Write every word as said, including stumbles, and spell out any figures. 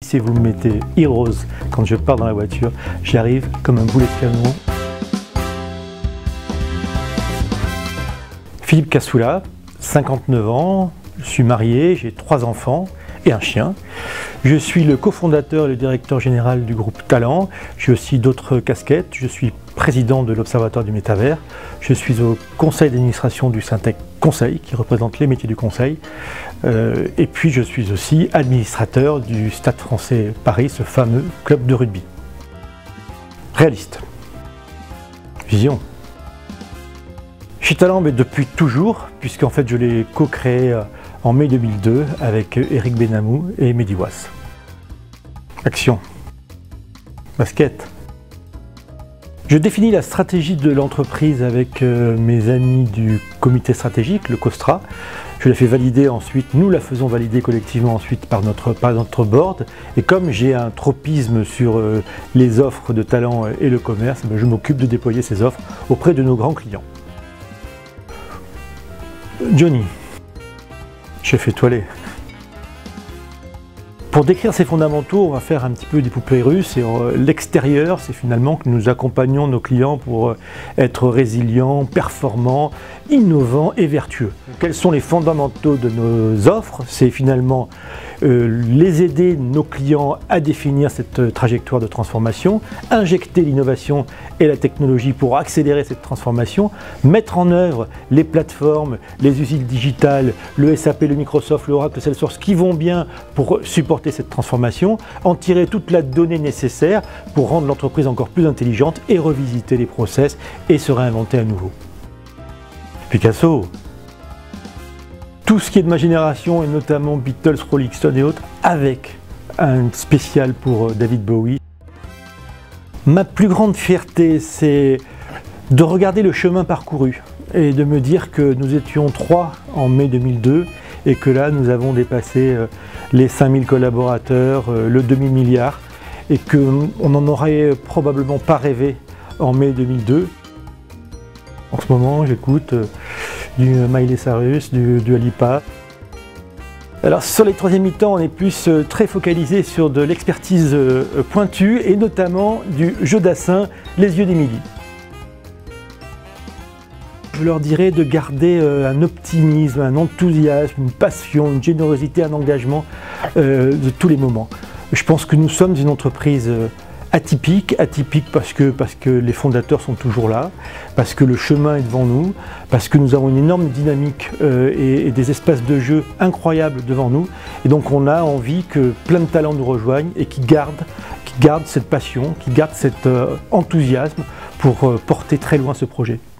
Si vous me mettez Heroes quand je pars dans la voiture, j'arrive comme un boulet de canon. Philippe Cassoula, cinquante-neuf ans, je suis marié, j'ai trois enfants et un chien. Je suis le cofondateur et le directeur général du groupe Talent. J'ai aussi d'autres casquettes. Je suis président de l'Observatoire du Métavers. Je suis au conseil d'administration du Syntec Conseil, qui représente les métiers du conseil. Euh, et puis je suis aussi administrateur du Stade français Paris, ce fameux club de rugby. Réaliste. Vision. Chez Talent, mais depuis toujours, puisqu'en fait je l'ai co-créé en mai deux mille deux avec Eric Benamou et Mehdi Wass. Action. Basket. Je définis la stratégie de l'entreprise avec mes amis du comité stratégique, le COSTRA. Je la fais valider ensuite, nous la faisons valider collectivement ensuite par notre, par notre board. Et comme j'ai un tropisme sur les offres de talent et le commerce, je m'occupe de déployer ces offres auprès de nos grands clients. Johnny, chef étoilé. Pour décrire ces fondamentaux, on va faire un petit peu des poupées russes. Et l'extérieur, c'est finalement que nous accompagnons nos clients pour être résilients, performants, innovants et vertueux. Quels sont les fondamentaux de nos offres? C'est finalement euh, les aider, nos clients, à définir cette trajectoire de transformation, injecter l'innovation et la technologie pour accélérer cette transformation, mettre en œuvre les plateformes, les usines digitales, le S A P, le Microsoft, le Oracle, le Salesforce qui vont bien pour supporter cette transformation, en tirer toute la donnée nécessaire pour rendre l'entreprise encore plus intelligente et revisiter les process et se réinventer à nouveau. Picasso. Tout ce qui est de ma génération et notamment Beatles, Rolling Stone et autres, avec un spécial pour David Bowie. Ma plus grande fierté, c'est de regarder le chemin parcouru et de me dire que nous étions trois en mai deux mille deux et que là nous avons dépassé les cinq mille collaborateurs, le demi-milliard et qu'on n'en aurait probablement pas rêvé en mai deux mille deux. En ce moment, j'écoute du Miley Cyrus, du, du Alipa. Alors sur les troisième mi-temps, on est plus très focalisé sur de l'expertise pointue et notamment du jeu d'assin, les yeux d'Émilie. Je leur dirais de garder un optimisme, un enthousiasme, une passion, une générosité, un engagement euh, de tous les moments. Je pense que nous sommes une entreprise atypique, atypique parce que, parce que les fondateurs sont toujours là, parce que le chemin est devant nous, parce que nous avons une énorme dynamique euh, et, et des espaces de jeu incroyables devant nous. Et donc on a envie que plein de talents nous rejoignent et qui gardent, qui gardent cette passion, qui gardent cet euh, enthousiasme pour euh, porter très loin ce projet.